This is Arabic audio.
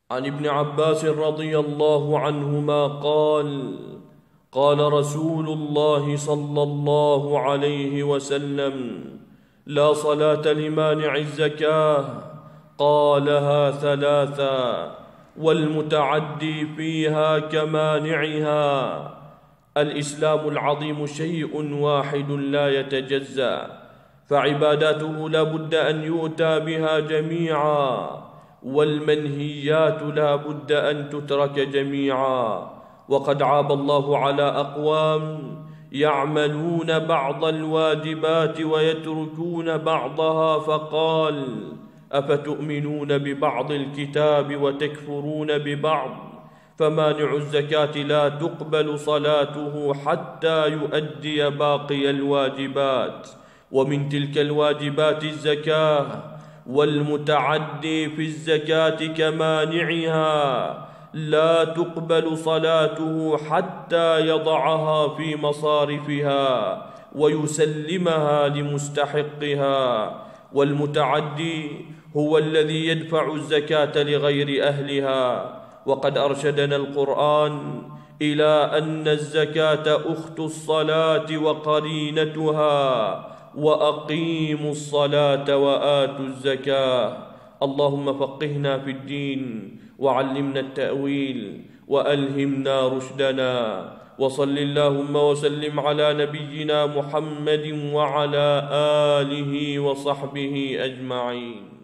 عن ابن عباس رضي الله عنهما قال: قال رسول الله صلى الله عليه وسلم: لا صلاة لمانع الزكاة. قالها ثلاثا: والمتعدي فيها كمانعها. الإسلام العظيم شيء واحد لا يتجزأ، فعباداته لا بد أن يؤتى بها جميعا، والمنهيات لا بد أن تترك جميعا. وقد عاب الله على أقوام يعملون بعض الواجبات ويتركون بعضها، فقال: أفتؤمنون ببعض الكتاب وتكفرون ببعض؟ فمانع الزكاة لا تقبل صلاته حتى يؤدي باقي الواجبات، ومن تلك الواجبات الزكاة، والمتعدي في الزكاة كمانعها لا تقبل صلاته حتى يضعها في مصارفها ويسلمها لمستحقها. والمتعدي هو الذي يدفع الزكاة لغير أهلها، وقد أرشدنا القرآن إلى أن الزكاة أخت الصلاة وقرينتها، وأقيموا الصلاة وآتوا الزكاة. اللهم فقهنا في الدين، وعلمنا التأويل، وألهمنا رشدنا. وصل اللهم وسلم على نبينا محمد وعلى آله وصحبه أجمعين.